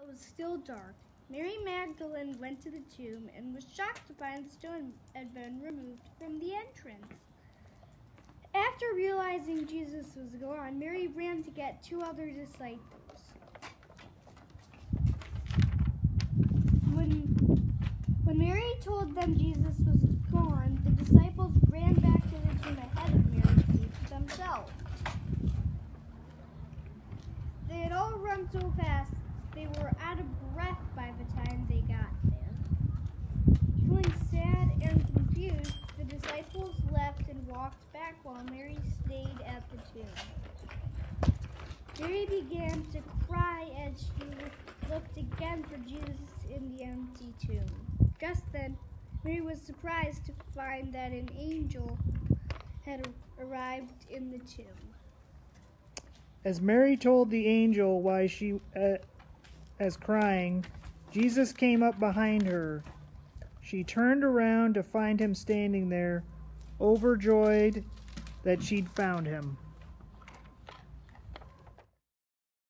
was still dark, Mary Magdalene went to the tomb and was shocked to find the stone had been removed from the entrance. After realizing Jesus was gone, Mary ran to get two other disciples. When Mary told them Jesus was gone, the disciples ran back to the tomb ahead of Mary to see for themselves. They had all run so fast, they were out of breath by the time they got there. Feeling sad and confused, the disciples left and walked back while Mary stayed at the tomb. Mary began to cry as she looked again for Jesus in the empty tomb. Just then, Mary was surprised to find that an angel had arrived in the tomb. As Mary told the angel why she was crying, Jesus came up behind her. She turned around to find him standing there, overjoyed that she'd found him.